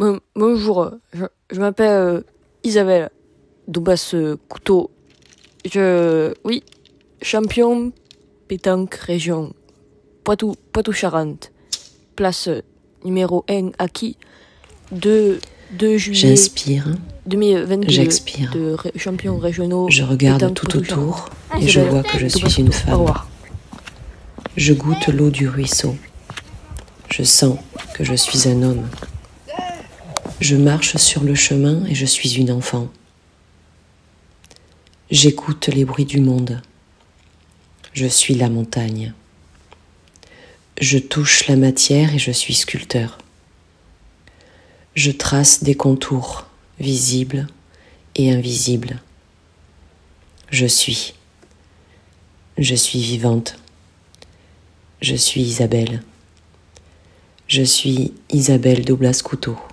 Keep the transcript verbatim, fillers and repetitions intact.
Bon- bonjour, je, je m'appelle euh, Isabelle Doubas Couteau. Je, oui, champion pétanque région Poitou, Poitou-Charentes. Place euh, numéro un acquis deux, deux juillet J'inspire, deux mille vingt-deux j'expire. de ré- champions régionaux. Je regarde pétanque tout Poitou-Charentes. autour et je Isabelle vois que je Doubas suis une Couteau. Au femme. revoir. Je goûte l'eau du ruisseau. Je sens que je suis un homme. Je marche sur le chemin et je suis une enfant. J'écoute les bruits du monde. Je suis la montagne. Je touche la matière et je suis sculpteur. Je trace des contours visibles et invisibles. Je suis. Je suis vivante. Je suis Isabelle. Je suis Isabelle Doubas Couteau.